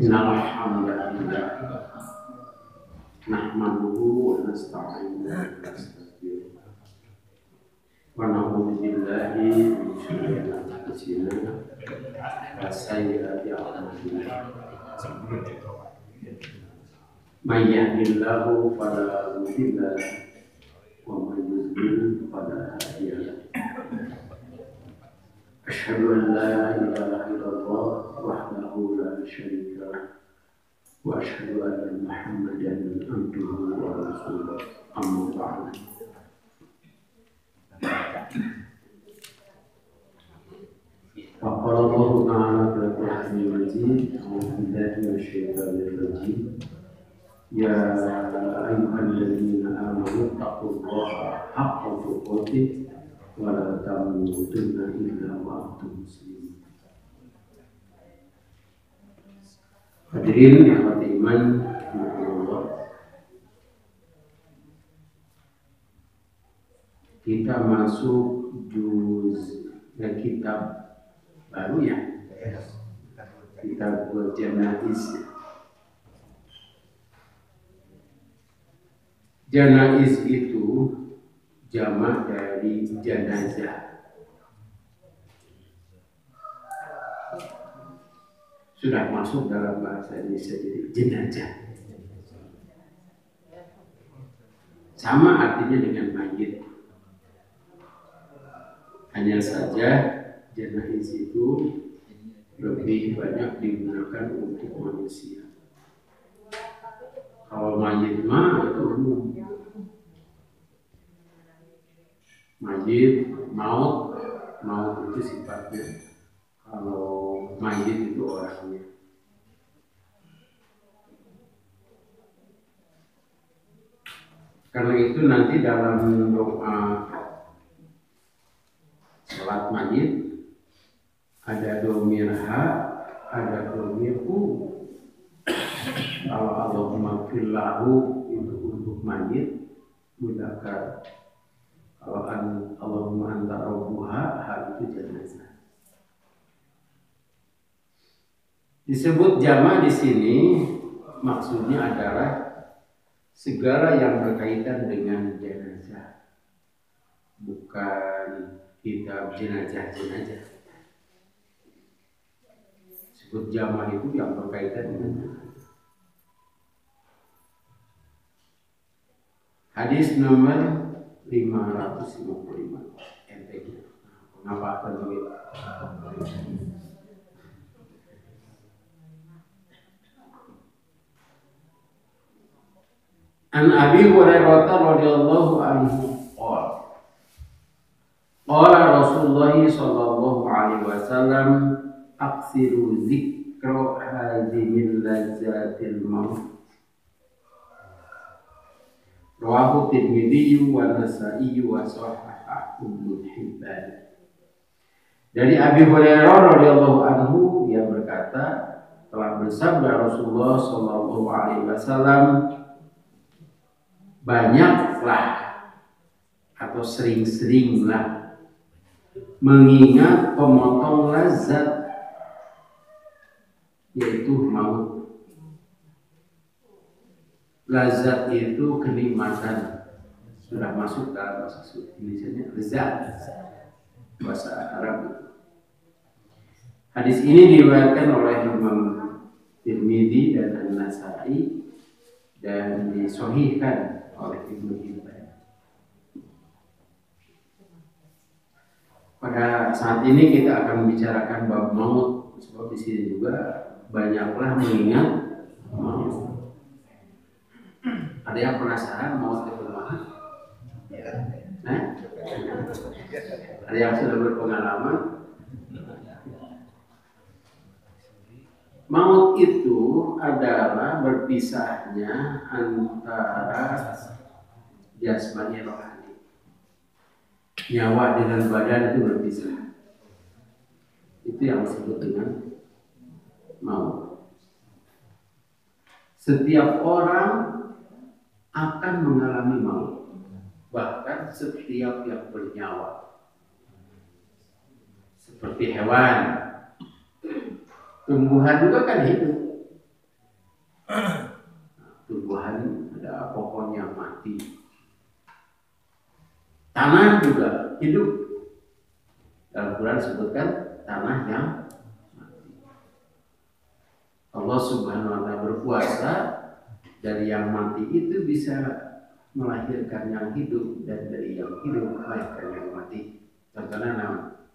Innal hamdalillah nahmaduhu wa nasta'inuhu wa nastaghfiruh wa na'udzu billahi min shururi anfusina wa sayyiati a'malina. May yahdihillahu fala mudilla lahu wa may yudlil fala hadiya lahu. Asyhadu an la ilaha illallah wahdahu la syarika lahu wa asyhadu anna Muhammadan abduhu wa rasuluh. Amma ba'd. Faqala Allah ta'ala fil Qur'anil Majid, a'udzu billahi minasyaitonir rajim. Ya ayyuhalladzina amanu taqullaha haqqa tuqatih wa la tamutunna illa wa antum muslimun. Hadirin yang beriman, Allah, kita masuk kitab baru ya, kitab Janaiz. Janaiz itu jamak dari jenazah. Sudah masuk dalam bahasa Indonesia jadi jenazah. Sama artinya dengan mayit. Hanya saja jenazah itu lebih banyak digunakan untuk manusia. Kalau mayit mah itu umum. Mayit, maut itu sifatnya. Kalau mayit itu orangnya. Karena itu nanti dalam doa salat mayit ada domir ha, ada domir u. Kalau Allahumma fillahu itu untuk mayit mudzakkar. Kalau Allahumma anta rabbuha, ha itu jenazah. Disebut jama' di sini maksudnya adalah segala yang berkaitan dengan jenazah, bukan kitab jenazah. Disebut jama' itu yang berkaitan dengan jenazah. Hadis nomor 555 NTG. Kenapa begitu? An Abi Hurairah radhiyallahu anhu qala Rasulullah sallallahu alaihi wasallam aksiru dzikra hadhil lazzatil maut. Rawahu Tirmidzi wa Nasa'i wa sahahahu Ibnu Hibban. Dari Abi Hurairah radhiyallahu anhu yang berkata, telah bersabda Rasulullah sallallahu alaihi wasallam, banyaklah atau sering-seringlah mengingat pemotong lazat, yaitu maut. Lazat itu kenikmatan, sudah masuk dalam bahasa Indonesia lezat, bahasa Arab. Hadis ini diriwayatkan oleh Imam Tirmidzi dan An-Nasa'i dan disahihkan oleh Ibnu Hibban. Pada saat ini kita akan membicarakan bab maut, sebab di sini juga banyaklah mengingat maut. Ada yang penasaran maut itu mana? Ada yang sudah berpengalaman? Maut itu adalah berpisahnya antara jasmani rohani. Nyawa dengan badan itu berpisah. Itu yang disebut dengan maut. Setiap orang akan mengalami maut. Bahkan setiap yang bernyawa. Seperti hewan, tumbuhan juga kan hidup. Tumbuhan ada pohon yang mati. Tanah juga hidup. Dalam Quran disebutkan tanah yang mati. Allah Subhanahu wa Ta'ala berkuasa, dari yang mati itu bisa melahirkan yang hidup, dan dari yang hidup melahirkan yang mati. Contohnya nama.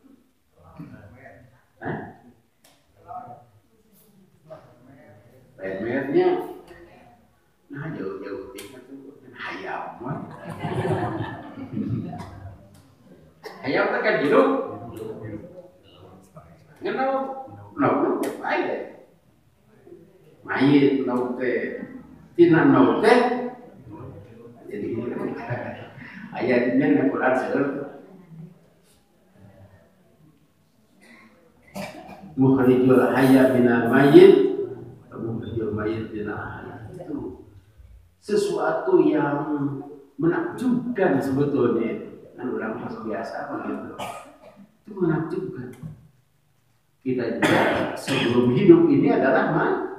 Mernya, nah jauh-jauh tingkat tuh hayam. Hayam kan hidup. Ngenau, nau teh baik. Mayit nau teh, tina nau teh. Jadi ayatnya yang Quran seueur. Mukhrijul hayya minal mayyit, mukhrijul mayyit minal hayy. Itu sesuatu yang menakjubkan sebetulnya. Kan orang biasa begitu. Itu menakjubkan. Kita juga sebelum hidup ini adalah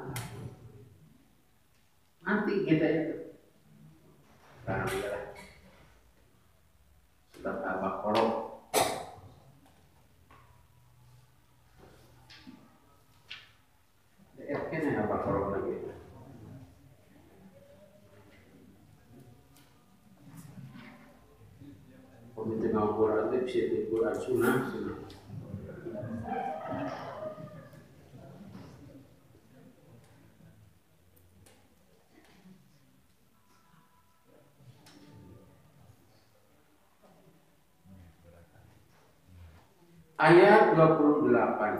mati kita itu. Alhamdulillah. Surat Al-Baqarah. Kena Al-Baqarah lagi. Komite Al-Quran itu bisa di Quran Sunnah. Ayat 28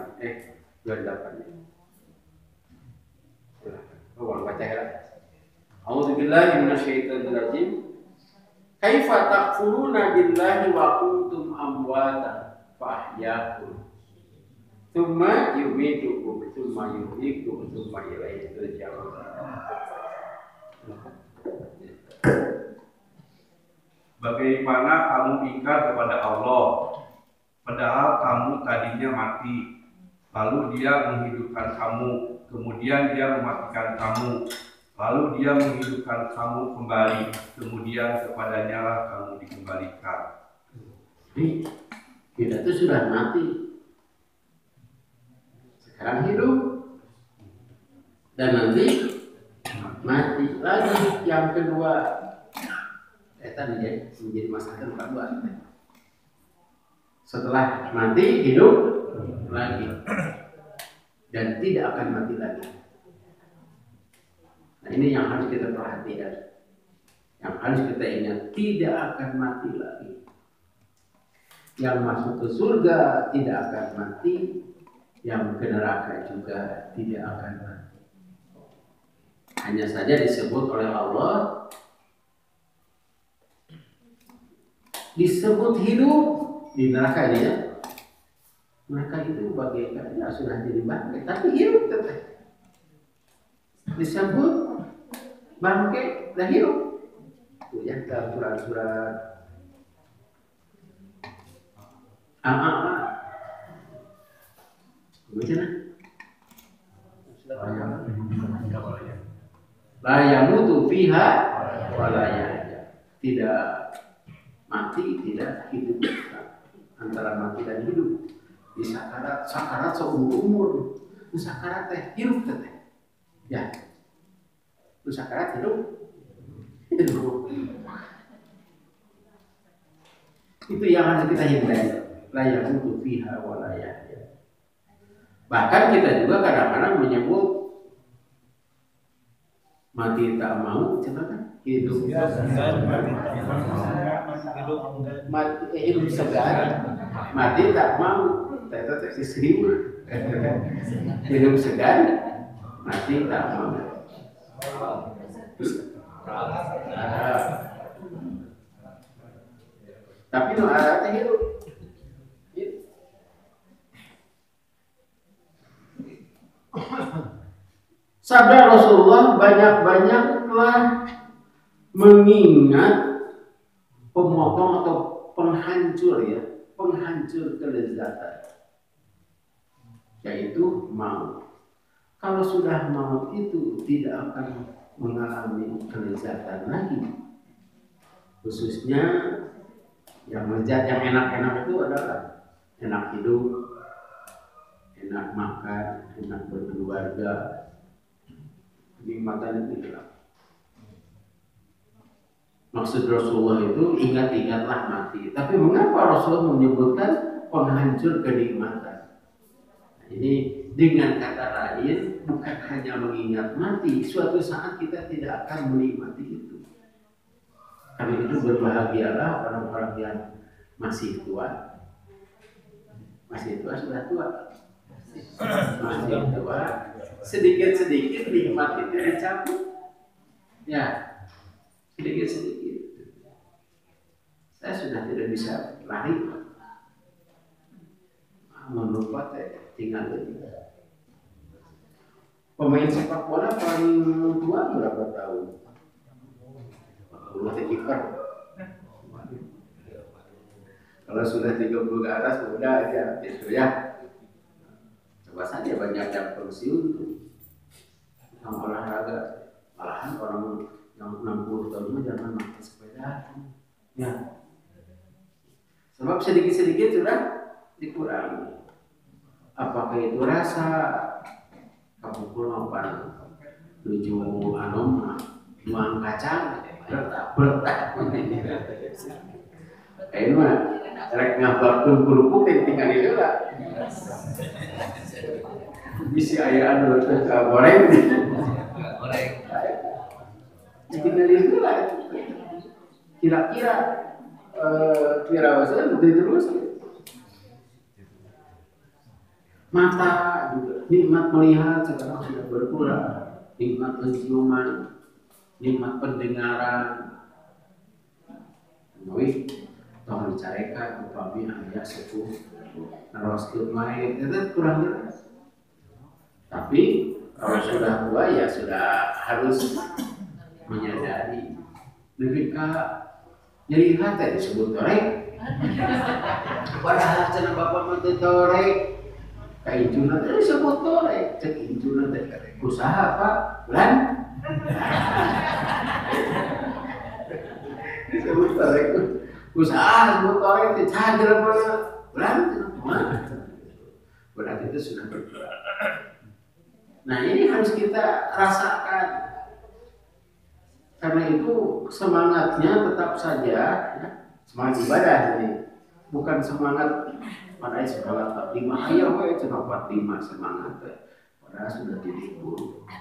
Awal baca ya. A'udzubillahi minasyaitonir rajim. Kaifa takfuruna billahi wa kuntum amwatan fa ahyaakum. Tsumma yumitukum, tsumma yuhyikum, tsumma ilaihi turja'un. Bagaimana kamu ingkar kepada Allah, padahal kamu tadinya mati, lalu Dia menghidupkan kamu, kemudian Dia mematikan kamu, lalu Dia menghidupkan kamu kembali, kemudian kepadanya lah kamu dikembalikan. Jadi kita itu sudah mati, sekarang hidup, dan nanti mati lagi. Yang kedua, menjadi masalah kedua. Setelah mati, hidup lagi, dan tidak akan mati lagi. Nah, ini yang harus kita perhatikan, yang harus kita ingat, tidak akan mati lagi. Yang masuk ke surga tidak akan mati, yang ke neraka juga tidak akan mati. Hanya saja disebut oleh Allah, disebut hidup di neraka ini ya. Mereka itu bagaikan ya sudah jadi bangkai, tapi hidup tetap. Disebut bangkai dan hidup. Itu ya dalam surat-surat la yamutu fiha wa la yahya. Tidak mati, tidak hidup. Antara mati dan hidup. Di sakarat seumur umur. Di sakarat teh hidup teh. Ya. Di sakarat hidup. Itu yang harus kita hindari. La yamutu fiha wa la yahya. Bahkan kita juga kadang-kadang menyebut mati tak mau, coba kan? Hidup segar, mati tak mau, tetap seribu. Hidup segar, mati tak mau. Tapi no ada hidup. Sabda Rasulullah banyak-banyaklah mengingat pemotong atau penghancur kelezatan, yaitu maut. Kalau sudah maut itu tidak akan mengalami kelezatan lagi. Khususnya yang lezat, yang enak-enak itu adalah enak hidup, enak makan, enak berkeluarga. Kenikmatan itu hilang. Maksud Rasulullah itu ingat-ingatlah mati. Tapi mengapa Rasulullah menyebutkan penghancur kenikmatan? Ini dengan kata lain bukan hanya mengingat mati, suatu saat kita tidak akan menikmati itu. Karena itu berbahagialah orang-orang yang masih tua. Masih tua, sudah tua. Masih tua. Sedikit-sedikit nikmat itu dicabut. Ya, sedikit-sedikit. Saya sudah tidak bisa lari. Melupa tinggal lagi. Pemain sepak bola paling tua berapa tahun? Kalau kiper. Kalau sudah 30 ke atas udah aja itu ya. Coba saja banyak yang pensiun tuh. Yang olahraga. Malahan orang yang 60 tahun jangan pakai sepeda. Ya. Sebab sedikit-sedikit sudah dikurangi. Apakah itu rasa kapukul maupun tujuh anom nuang kacang bertak kayak mah rek ngabarkeun kerupuk tinggal itu lah bisi aya anu goreng tinggal itu lah kira-kira kira-kira terus mata juga nikmat melihat sekarang sudah berkurang, nikmat penciuman, nikmat pendengaran. Wih, tolong dicarekan upami aya sepuh naroskeun main itu kurang jelas. Tapi kalau sudah tua ya sudah harus menyadari. Ketika nyeri hati disebut torek. Padahal cenah bapak mah teu torek. Kainjuna tadi disebut torek, cek injuna tadi usaha Pak, bulan. Disebut torek, usaha disebut torek, cager bulan, berarti itu sudah berkurang. Nah ini harus kita rasakan, karena itu semangatnya tetap saja, ya, semangat ibadah ini, bukan semangat. Padahal sekolah 45 ayo we cenah 45 semangat padahal sudah ditipu.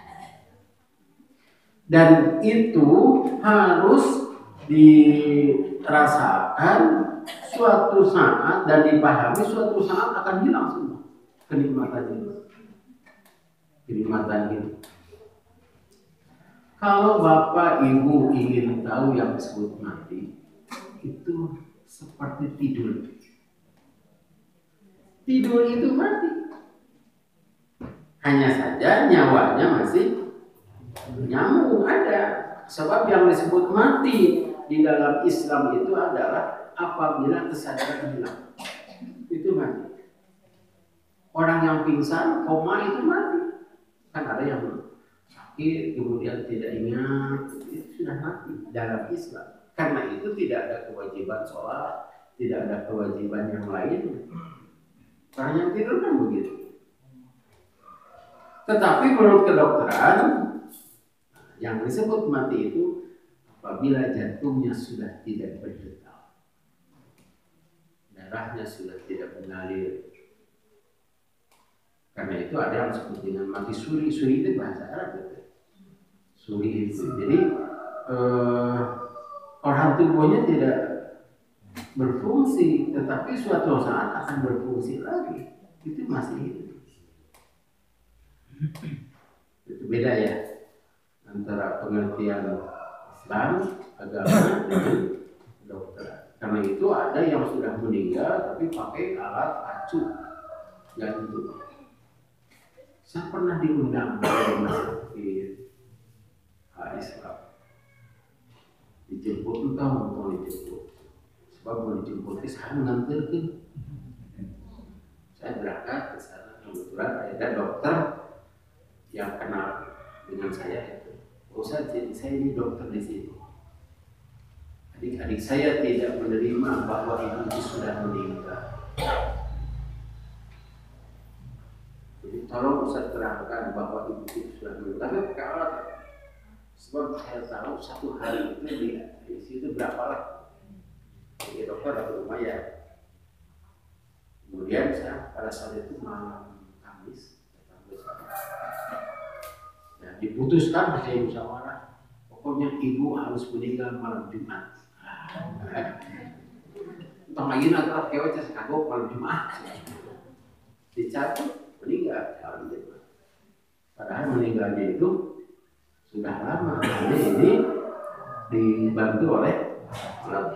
Dan itu harus dirasakan suatu saat dan dipahami suatu saat akan hilang semua kenikmatan itu. Kenikmatan itu. Kalau Bapak Ibu ingin tahu yang disebut mati, itu seperti tidur. Tidur itu mati. Hanya saja nyawanya masih nyambung ada. Sebab yang disebut mati di dalam Islam itu adalah apabila kesadaran hilang. Itu mati. Orang yang pingsan, koma itu mati. Kan ada yang sakit, kemudian tidak ingat, itu sudah mati dalam Islam. Karena itu tidak ada kewajiban sholat, tidak ada kewajiban yang lain. Orang yang tidur kan begitu. Tetapi menurut kedokteran, yang disebut mati itu apabila jantungnya sudah tidak berdetak, darahnya sudah tidak mengalir. Karena itu ada yang disebut dengan mati suri. Suri itu bahasa Arab gitu. Suri itu. Jadi organ tubuhnya tidak berfungsi, tetapi suatu saat akan berfungsi lagi. Itu masih hidup. Itu beda ya antara pengertian Islam, agama dengan dokter. Karena itu ada yang sudah meninggal tapi pakai alat acuh jantung. Saya pernah diundang oleh masjid Islam. Dijemput entah mau dijemput. Sebab mau dijemput ke sana nganterkeun. Saya berangkat ke sana kebetulan ada dokter yang kenal dengan saya itu, Ustaz, saya ini dokter di sini. Adik-adik saya tidak menerima bahwa ibu itu sudah meninggal. Jadi tolong Ustaz terangkan bahwa ibu itu sudah meninggal. Tapi kalau sebab saya tahu satu hari itu di situ berapa lah. Jadi dokter atau lumayan. Kemudian saya pada saat itu malam Kamis, ya, diputuskan hasil musyawarah, pokoknya ibu harus meninggal malam Jumat. Entah lagi nanti kewet saya kagok malam Jumat, dicabut meninggal malam Jumat. Padahal meninggalnya itu sudah lama, ini dibantu oleh alat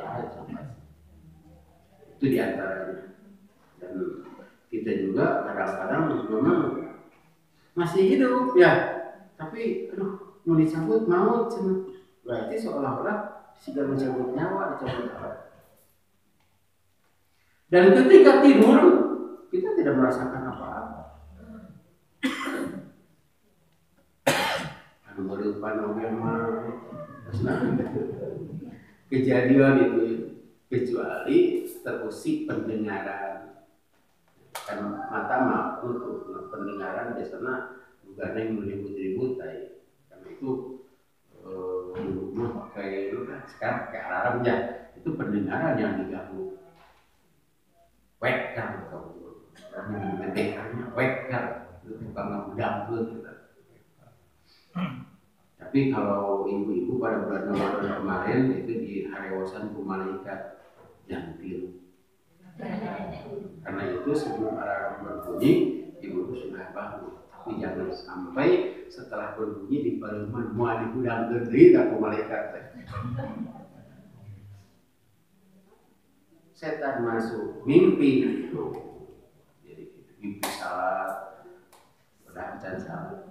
itu diantaranya. Dan kita juga kadang-kadang memang masih hidup ya, tapi aduh mau dicabut maut, berarti seolah-olah sudah mencabut nyawa, dicabut nyawa. Dan ketika tidur kita tidak merasakan apa-apa. Anu baru kejadian itu kecuali terusik pendengaran. Kan mata untuk pendengaran biasanya bukan yang ribut-ribut karena itu rumah pakai itu kan sekarang pakai alarm ya, itu pendengaran yang diganggu. Wekker atau BPK-nya wekker, itu bukan ngudang gitu. Tapi kalau ibu-ibu pada bulan Ramadan kemarin itu di harewasan malaikat jantil. Karena itu sebelum alarm berbunyi, ibu sudah bangun. Tapi jangan sampai setelah berbunyi di parlemen mau digudang gede tak malaikat. Setan masuk mimpi itu, jadi mimpi salah, berancam salah.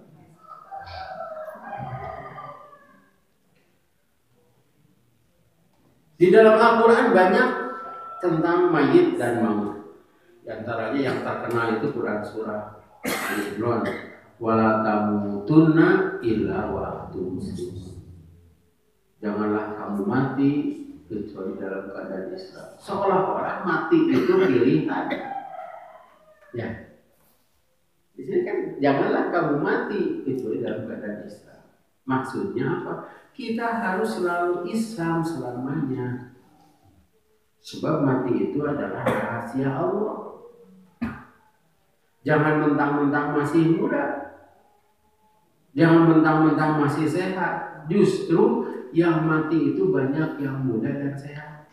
Di dalam Al-Quran banyak tentang mayit dan maut. Di antaranya yang terkenal itu Quran surah Al-Imran, wala tamutunna illa wa antum muslimun. Janganlah kamu mati kecuali dalam keadaan Islam. Seolah-olah mati itu pilihan. Ya. Di sini kan janganlah kamu mati kecuali dalam keadaan Islam. Maksudnya apa? Kita harus selalu Islam selamanya. Sebab mati itu adalah rahasia Allah. Jangan mentang-mentang masih muda. Jangan mentang-mentang masih sehat. Justru yang mati itu banyak yang muda dan sehat.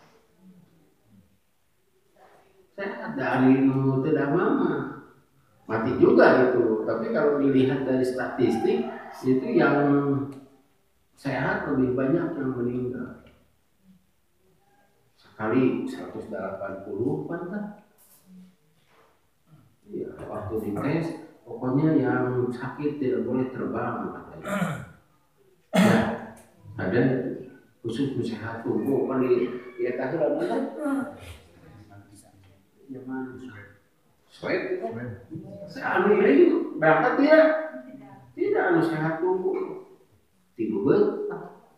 Sehat dari nu tidak mama. Mati juga itu. Tapi kalau dilihat dari statistik itu yang sehat lebih banyak yang meninggal. Sekali 180 kan? Iya, waktu dites pokoknya yang sakit tidak boleh terbang katanya. Ya, ada khusus sehat tubuh kan di atas ada kan? Ya mana? Swab itu. Saya ini berangkat tidak anu sehat tubuh. Tidur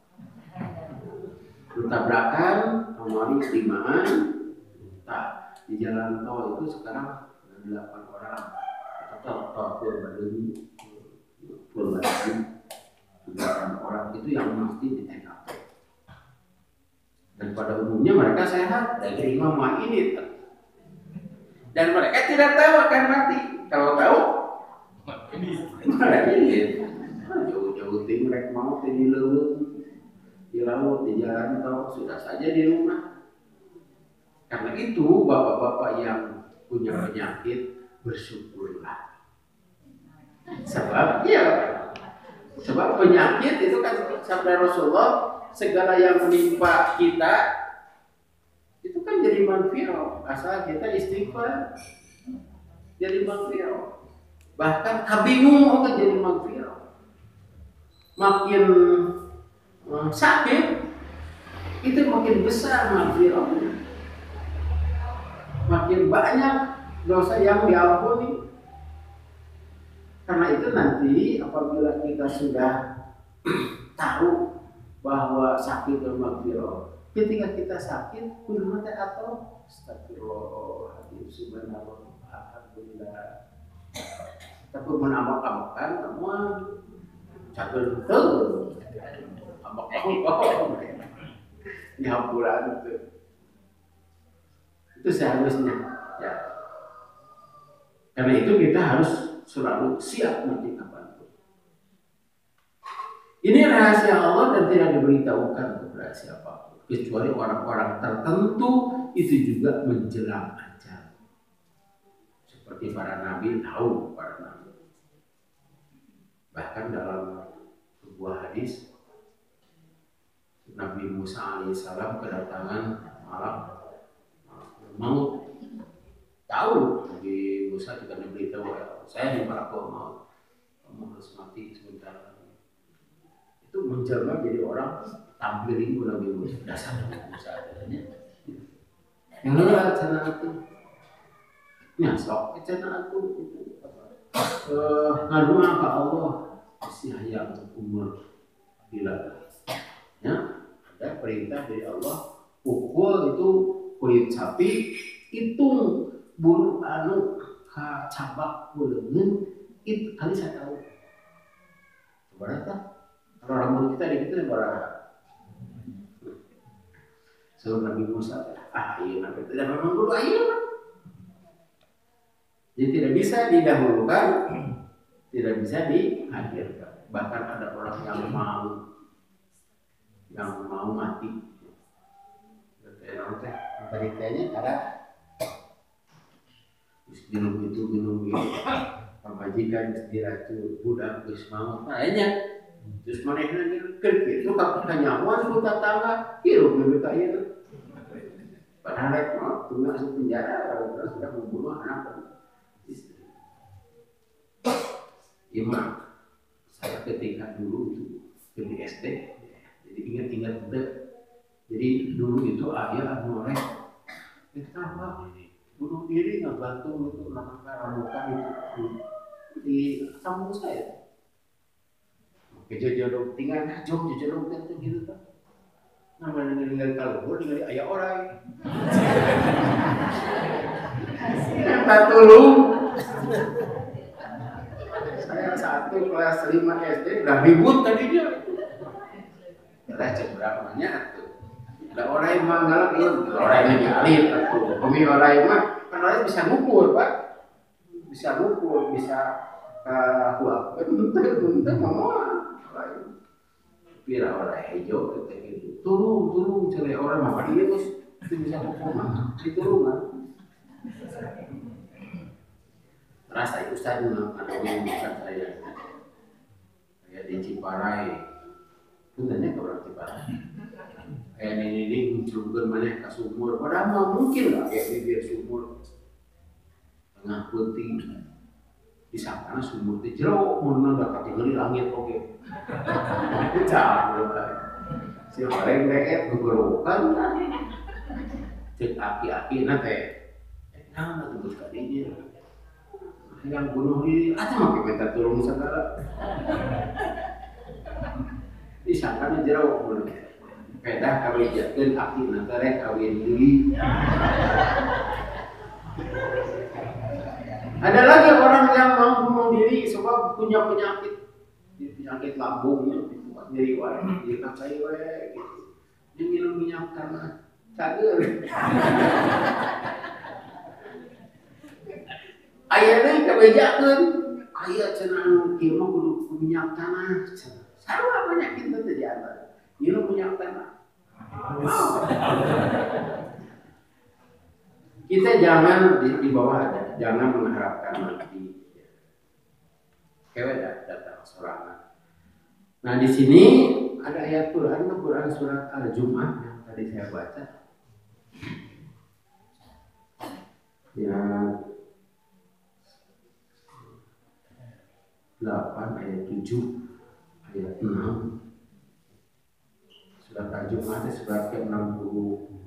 tabrakan kemarin 5-an di jalan tol itu sekarang 8 orang atau Bandung 8 orang itu yang mesti di TKP. Dan pada umumnya mereka sehat dari mama ini dan mereka tidak tahu akan mati. Kalau tahu mereka ini jauh-jauh mereka mau di leuweung, di laut, di jalan tol, sudah saja di rumah. Karena itu bapak-bapak yang punya penyakit bersyukurlah. Sebab penyakit itu kan sabda Rasulullah, segala yang menimpa kita itu kan jadi maghfirah asal kita istighfar. Jadi maghfirah. Bahkan kabingung akan jadi maghfirah. Makin sakit itu makin besar maghfirahnya. Makin banyak dosa yang diampuni. Karena itu nanti apabila kita sudah tahu bahwa sakit dan maghfirah, ketika kita sakit kudu mate atau astagfirullah subhanallah alhamdulillah. Tapi menamak-namakan semua cager tuh amak-amak dihampuran itu seharusnya ya. Karena itu kita harus selalu siap nanti kapanpun. Ini rahasia Allah dan tidak diberitahukan kepada siapapun kecuali orang-orang tertentu, itu juga menjelang ajal. Seperti para nabi tahu para nabi. Bahkan dalam sebuah hadis Nabi Musa alaihissalam kedatangan malam maut. Tahu Nabi Musa juga diberitahu, saya di malakul maut, kamu harus mati sebentar lagi. Itu menjelma jadi orang tampilin Nabi Musa. Dasar Nabi Musa adanya. Yang lain cina itu, nyasok cina itu ngadu ke Allah masih yang umur bila ya ada perintah dari Allah pukul itu kulit sapi hitung bulu anu ka cabak buleun itu kali saya tahu berapa kalau rambut kita di kita berapa so Nabi Musa iya Nabi tidak memang bulu air jadi tidak bisa didahulukan tidak bisa dihadirkan. Bahkan ada orang yang mau mati beritanya ada minum itu pemajikan diracun budak geus mau kayaknya terus manehna kerja itu kapal nyawan ku tatangga hirup lebih kaya itu padahal rek mah tunggu masuk penjara terus sudah membunuh anak istri. Imam saya ketika dulu itu di SD jadi ingat-ingat betul. Jadi dulu itu ayah norek kita apa bunuh diri nggak bantu itu namanya ramukan itu di kampung saya. Kejadian tinggal jom jejolong itu gitu kan. Namanya tinggal kalbur tinggal ayah orang. Kita tolong. Saya satu kelas 5 SD udah ribut tadinya. Udah cebrangnya tuh. Ada orang yang manggalak itu, orang yang nyalit tuh. Kami orang yang mah kan orang bisa ngukur pak, bisa ngukur, bisa kuat. Bentar mama. Pira orang hijau gitu. Turun cari orang mah dia terus itu bisa ngukur mah, diturunkan. Rasa itu saya namanya bukan saya di Ciparai itu nanya ke orang Ciparai kayak ini mencelupkan mana ke sumur padahal mah mungkin lah ya bibir sumur tengah putih di sana sumur itu jeruk mana dapat tinggal di langit oke pecah si orang mereka bergerokan cek aki-aki nanti nah tunggu sekalinya yang bunuh diri, aja makin minta tolong segala. Disangka jauh bunuh. Pedah kawin jatuh, aki nanti kawin diri. Ada lagi orang yang mau bunuh diri sebab punya penyakit lambung, nyeri wae, nyeri kaki wae, gitu. Dia minum minyak karena cager. Ayahnya kebejakan, ayah cenang ilmu kudu minyak tanah, sama penyakit itu di antara, ilmu minyak tanah. Kita jangan di bawah ada, jangan mengharapkan mati. Kewet datang sorangan. Nah di sini ada ayat Quran surat Al-Jumu'ah yang tadi saya baca. Ya. 8 ayat 7 ayat 6 surat Al-Jumu'ah surat ke-62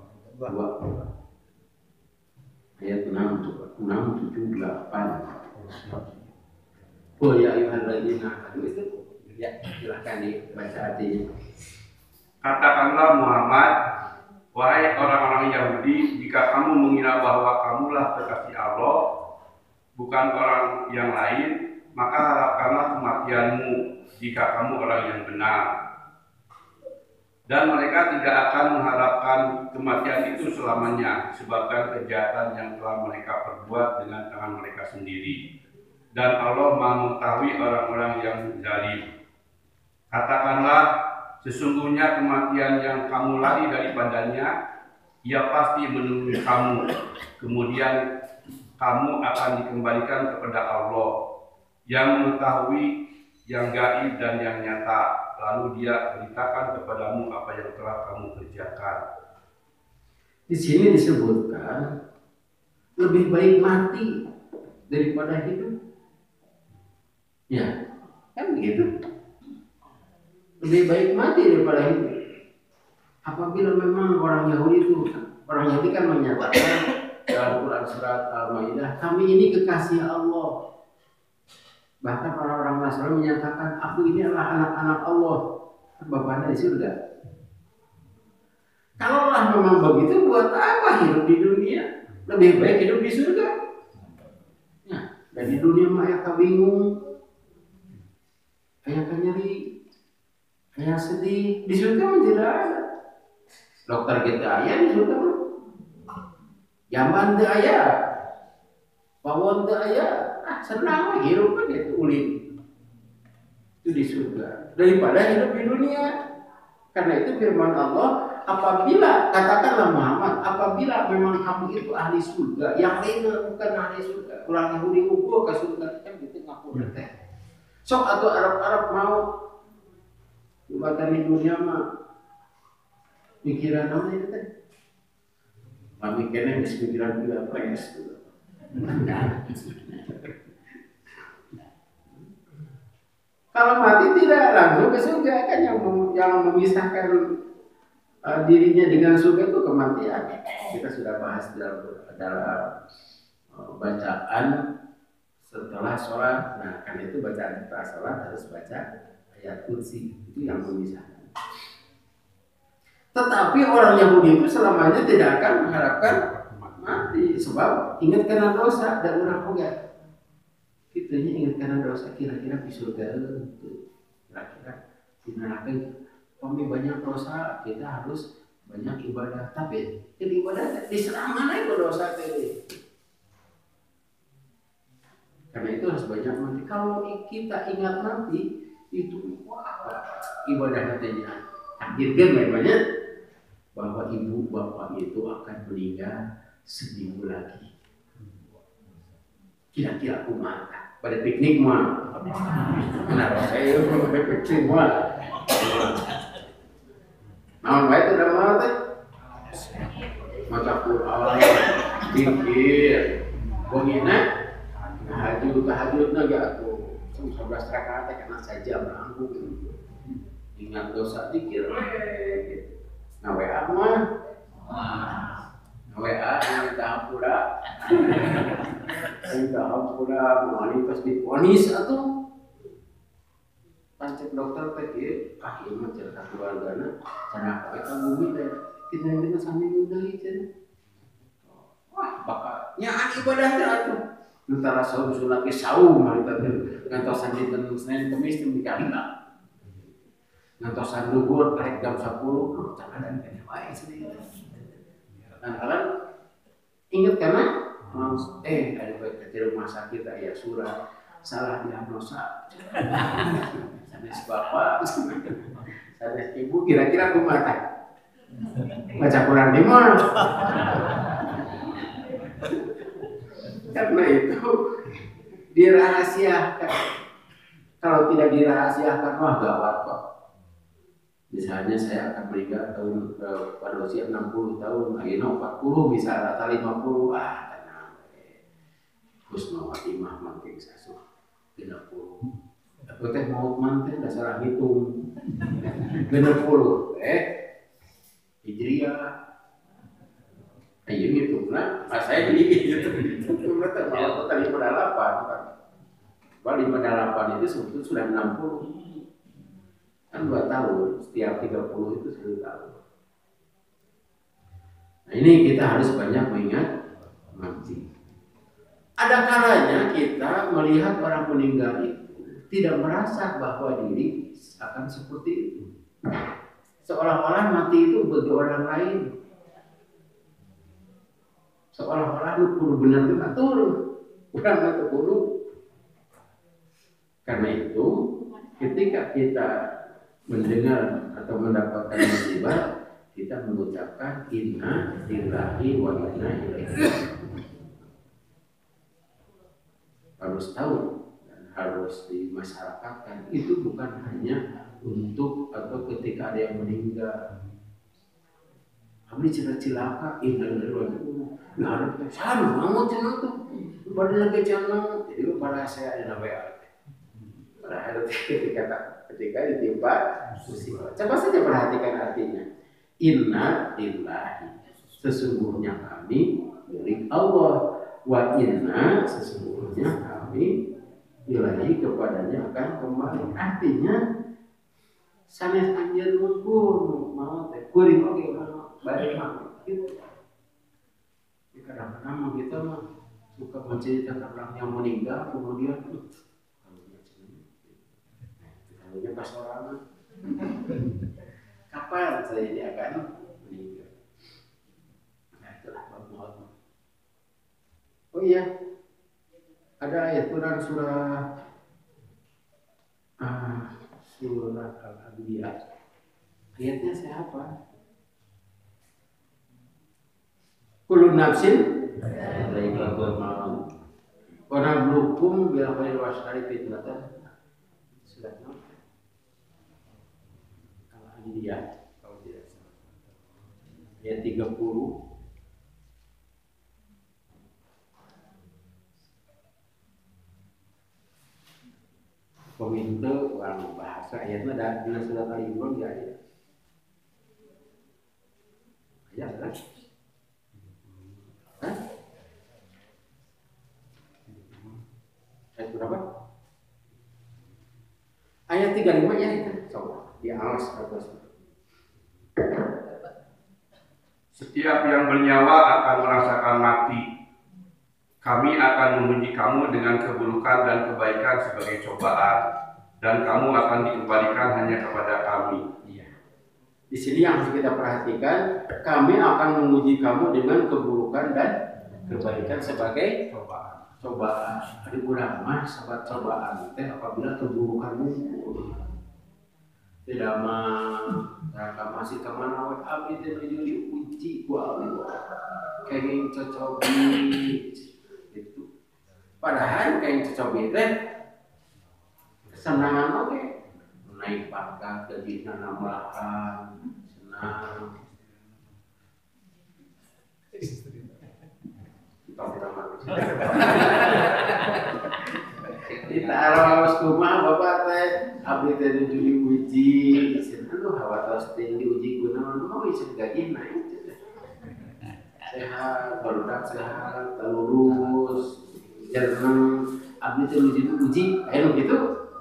ayat 6 7 8 Qul ya ayyuhalladzina amanu itu ya silahkan dibaca artinya. Katakanlah Muhammad, wahai orang-orang Yahudi, jika kamu mengira bahwa kamulah kekasih Allah, bukan orang yang lain, maka harapkanlah kematianmu jika kamu orang yang benar. Dan mereka tidak akan mengharapkan kematian itu selamanya, disebabkan kejahatan yang telah mereka perbuat dengan tangan mereka sendiri. Dan Allah Maha mengetahui orang-orang yang zalim. Katakanlah, sesungguhnya kematian yang kamu lari daripadanya, ia pasti menemui kamu. Kemudian kamu akan dikembalikan kepada Allah yang mengetahui yang gaib dan yang nyata. Lalu Dia beritakan kepadamu apa yang telah kamu kerjakan. Di sini disebutkan lebih baik mati daripada hidup. Ya, kan begitu. Lebih baik mati daripada hidup. Apabila memang orang Yahudi kan menyatakan dalam Quran surat Al-Maidah, kami ini kekasih Allah. Bahkan orang-orang Nasrani menyatakan, aku ini adalah anak-anak Allah, bapaknya di surga. Kalaulah memang begitu, buat apa hidup di dunia? Lebih baik hidup di surga. Ya, dan di dunia mah ayah bingung, ayah nyeri, ayah sedih. Di surga mah tidak ada. Dokter kita ayah di surga mah. Zaman teu aya. Pawon teu aya. Senang mah hidup kan itu ulin. Itu di surga daripada hidup di dunia. Karena itu firman Allah, apabila katakanlah Muhammad, apabila memang kamu itu ahli surga, yang lainnya bukan ahli surga, orang Yahudi ukur ke surga kan gitu ngaku teh. Sok atau Arab-Arab mau ibatan di dunia mah pikiran apa itu teh? Kami kena pikiran juga pres. Kalau mati tidak langsung ke surga kan yang memisahkan dirinya dengan surga itu kematian. Kita sudah bahas dalam bacaan setelah sholat. Nah, kan itu bacaan setelah sholat harus baca ayat kursi, itu yang memisahkan. Tetapi orang Yahudi itu selamanya tidak akan mengharapkan mati, sebab ingat karena dosa dan orang enggak. Kitanya ingat karena dosa, kira-kira di surga itu, kira-kira di neraka. Kami banyak dosa, kita harus banyak ibadah. Tapi ibadah diserang mana itu dosa tadi. Karena itu harus banyak mati. Kalau kita ingat mati, itu wah, ibadah katanya. Takdirkan banyak bahwa ibu bapak itu akan meninggal seminggu lagi. Kira-kira aku makan pada piknik mah. Kenapa saya pada piknik mah? Namun baik itu dalam hal teh. Maca Quran, zikir, bongina, tahajud naga aku. 11 rakaat karena saja berangku. Ingat dosa zikir. Nah WA mah. WA minta hampura. Minta hampura mengani pas diponis atuh. Pancet dokter teh ieu ieu mah cerita keluargana cenah eta bumi teh kita sambil deui cenah. Wah, bakal nyaan ibadah teh atuh. Nutara saum sunat ge saum harita teh ngantosan dinten Senin Kamis teh dikalina. Ngantosan duhur karek jam 10 cakadan kene wae cenah. Lantaran ingat karena ada baik di rumah sakit ayah surat salah diagnosa. Sanes bapak, sanes ibu, kira-kira kumaha? Baca Quran di mana? Karena itu dirahasiakan. Kalau tidak dirahasiakan, wah gawat kok. Misalnya saya akan meninggal pada usia 60 tahun, akhirnya 40, bisa rata 50, tenang. Husnul Khotimah mangking sasuh 30. Aku teh mau manten dasar hitung 60 Hijriah. Ayo gitu, nah saya jadi gitu. Berarti mau tadi pada 8. Kalau 58 itu sebetulnya sudah 60. Kan 2 tahun, setiap 30 itu 1 tahun. Nah ini kita harus banyak mengingat mati. Ada kalanya kita melihat orang meninggal itu tidak merasa bahwa diri akan seperti itu. Seolah-olah mati itu bagi orang lain. Seolah-olah lu benar itu atur, bukan itu kudu. Karena itu, ketika kita mendengar atau mendapatkan musibah, kita mengucapkan inna lillahi wa inna ilaihi raji'un. Harus tahu dan harus dimasyarakatkan. Itu bukan hanya untuk atau ketika ada yang meninggal. Kami celaka, inna lillahi wa inna ilaihi raji'un. Ya harap sama, mau cenang tuh. Pada lagi cenang, jadi pada saya ada WA. Pada hari ketika ditimpa musibah. Coba saja perhatikan artinya. Inna lillahi, sesungguhnya kami milik Allah. Wa inna, sesungguhnya kami ilahi kepadanya akan kembali. Artinya sanes anjeun mungkul mau teh kuring oge mau bari mah gitu. Kadang-kadang kita mah suka menceritakan orang yang meninggal kemudian tahunya pas orang kapan saya ini akan meninggal. Nah itulah bahwa oh iya, ada ayat Quran surah Al-Anbiya. Ayatnya siapa? Kullu nafsin dha'iqatul maut. Wa nabluukum bil khairi was syarri fitnatan. Sudah Al-Anbiya kalau tidak salah. Ayat 30. Peminta orang bahasa ayatnya ada di surat Al-Imran ya ayat. Ayat kan? Hah? Ayat berapa? Ayat 35 ya itu. Coba di alas atas. Setiap yang bernyawa akan merasakan mati. Kami akan menguji kamu dengan keburukan dan kebaikan sebagai cobaan, dan kamu akan dikembalikan hanya kepada kami. Iya. Di sini yang harus kita perhatikan, kami akan menguji kamu dengan keburukan dan kebaikan sebagai cobaan. Cobaan. Ada kurang mah sahabat cobaan. Apabila keburukanmu tidak mereka masih kemana wet abdi teh diuji ku Allah. Kenging cocobi itu. Padahal kenging cocobi teh kesenangan oke. Naik pangkat gaji nambahan senang. Kita aros kumaha bapak teh abdi teh diuji lu hawatos teh diuji kunaon mau isi gaji naik sehat barudak sehat lurus jangan abdi teh uji ayo gitu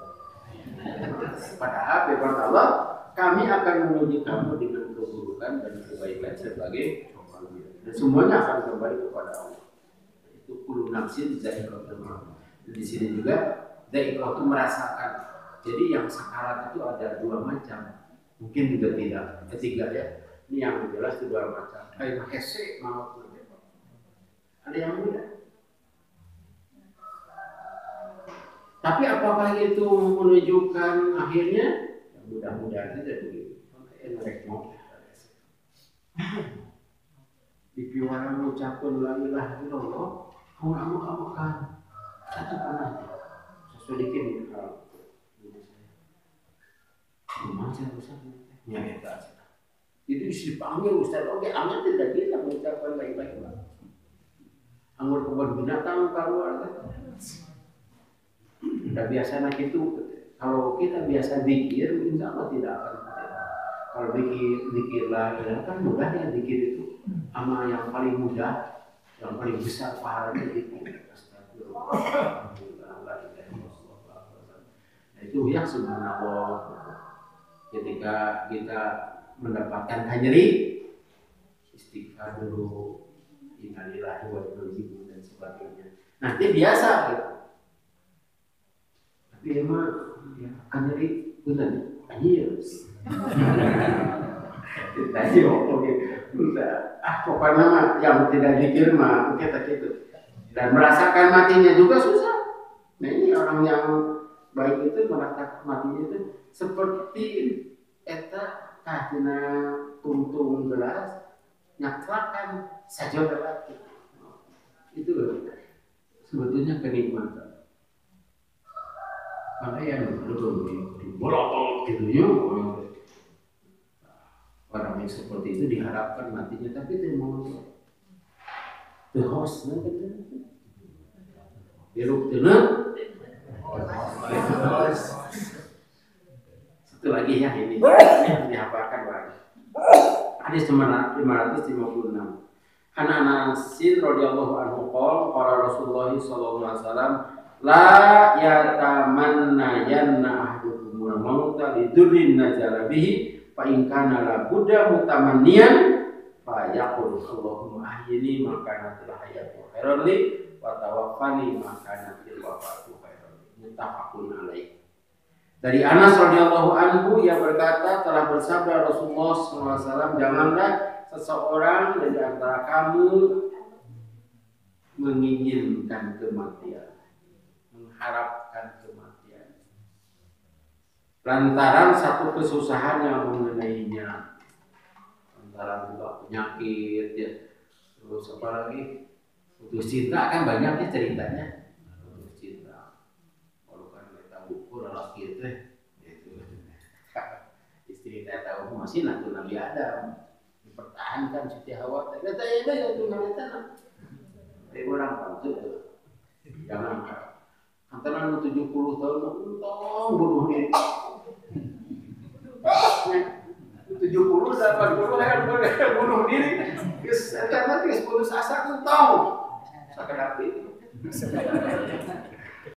padahal firman Allah kami akan menguji kamu dengan keburukan dan kebaikan sebagai dan semuanya akan kembali kepada Allah. Itu kullu nafsin dha'iqatul maut. Di sini juga dha'iqah itu merasakan. Jadi yang sakarat itu ada 2 macam. Mungkin juga tidak. Ketiga ya. Ini yang jelas itu 2 macam. Kayak hese maut. Ada yang mudah. Tapi apakah itu menunjukkan akhirnya? Ya, mudah-mudahan saja begitu. Mereka mau. Di piwara mengucapkan la ilaha illallah, kamu akan satu pernah sedikit di hal macam Ustaz ya kita itu dipanggil Ustaz oke aman tidak bisa mengucapkan la ilaha illallah anggur kebun binatang keluar tidak biasa nak itu kalau kita biasa zikir insya Allah tidak akan kalau zikir la ilaha kan mudah ya zikir itu amal yang paling mudah, yang paling besar pahalanya itu. Astagfirullah. Itu ya subhanallah. Ketika kita mendapatkan nyeri, istighfar dulu, innalillahi wa inna ilaihi raji'un dan sebagainya. Nanti biasa gitu. Tapi emang ya, nyeri benar. Iya. Tadi oke, udah. Pokoknya mah yang tidak zikir mah kita gitu. Dan merasakan matinya juga susah. Nah ini orang yang baik itu merasakan matinya itu seperti eta kahina tuntung gelas nyaklakan saja lagi. Itu sebetulnya kenikmatan. Makanya yang belum dibolong gitu ya. Orang yang seperti itu diharapkan matinya, tapi itu mau the host biruk tenang. Satu lagi ya ini yang dihafalkan lagi. Hadis 556. Anak Anasin radhiyallahu anhu qala Rasulullah sallallahu alaihi wasallam la yatamanna yanna ahdukumul mauta lidurrin nazala bihi fa in kana la budda mutamanniyan fa yaqul Allahumma ahyini maka natil hayatu khairan li wa tawaffani maka natil wafatu khairan li. Muttafaqun alaih. Dari Anas radhiyallahu anhu yang berkata telah bersabda Rasulullah SAW, janganlah seseorang dari antara kamu menginginkan kematian, mengharapkan kematian, lantaran satu kesusahan yang mengenainya, lantaran juga penyakit, ya. Terus apa lagi? Putus cinta kan banyaknya ceritanya. Laki itu istri saya tahu masih nanti Nabi Adam dipertahankan Siti Hawa kata ya itu Nabi Adam dari orang pantu jangan antara 70 tahun tolong bunuh diri 70 80 kan bunuh diri terus putus asa tuh tahu sakit hati